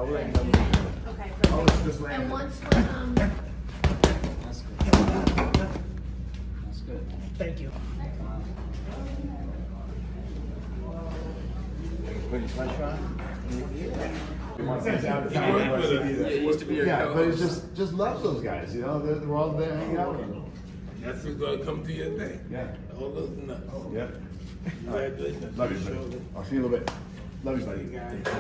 Okay. Oh, it's just And once when That's good. That's good. Thank you. Yeah, but it's just love those guys, you know. We're all there hanging out with them. That's who's gonna come to your thing. Yeah. All those nuts. Yeah. Congratulations. Love you, buddy. I'll see you in a little bit. Love you, buddy. thank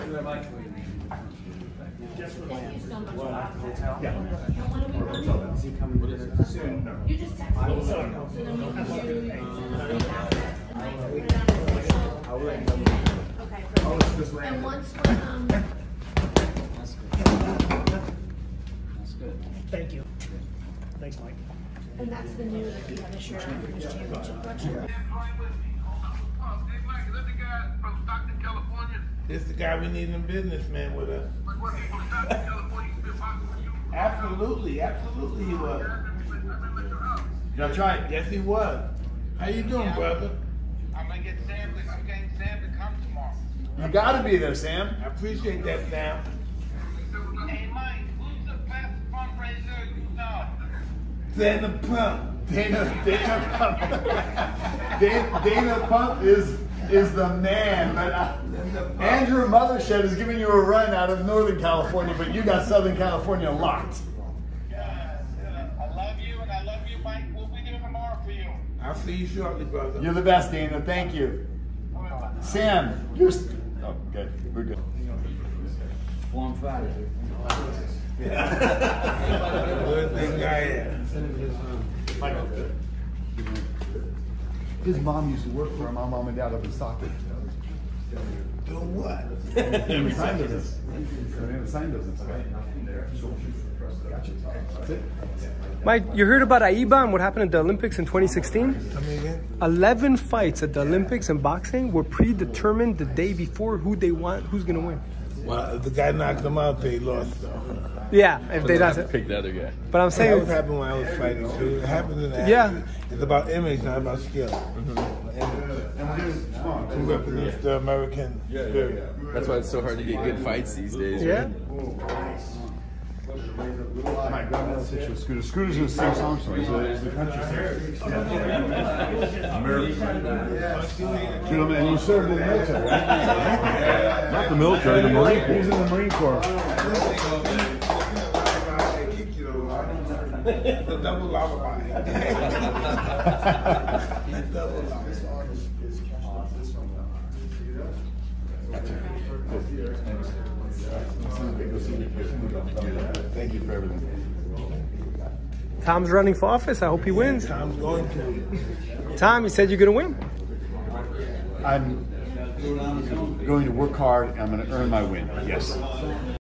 you so much. Yeah. When are we running? Is he coming to dinner? Soon. No. You just text me. So then we can do assets and like put it on the social. Okay, Oh, perfect. it's just And once when That's good. That's good. Thank you. Thanks, Mike. and that's the new finisher for his championship collection. This is the guy we need in business, man, with us. Absolutely, absolutely he was. That's right, yes he was. How you doing, brother? I'm getting Sam to come tomorrow. You gotta be there, Sam. I appreciate that, Sam. Hey Mike, who's the best fundraiser you know? Dana Pump. Dana Pump is the man. But Andrew Mothershed is giving you a run out of Northern California, but you got Southern California locked. I love you and I love you, Mike. We'll be there tomorrow for you. I'll see you shortly, brother. You're the best, Dana. Thank you. Sam, you're... Oh, good. We're good. Form 5. Good thing guy is. His mom used to work for my mom and dad up in Stockton. Doing what? In the sign business. In the sign business. Gotcha. That's it. Mike, you heard about AIBA and what happened at the Olympics in 2016? Come again? 11 fights at the Olympics in boxing were predetermined the day before who's going to win. Well, if the guy knocked him out, they lost, though. Yeah, if they don't pick the other guy. But I'm That saying, was happening when I was fighting, too. It happens in the Yeah. action. It's about image, not about skill. We represent the American spirit. That's why it's so hard to get good fights these days. yeah. My grandmother said she was Scooter. Scooter's gonna sing songs for me. So it's the country singer. American. And you served in the military, right? Not the military, the Marine Corps. He's in the Marine Corps. The double lullaby. Thank you for everything. Tom's running for office. I hope he wins. Tom's going to. Tom, you said you're going to win. I'm going to work hard and I'm going to earn my win. Yes.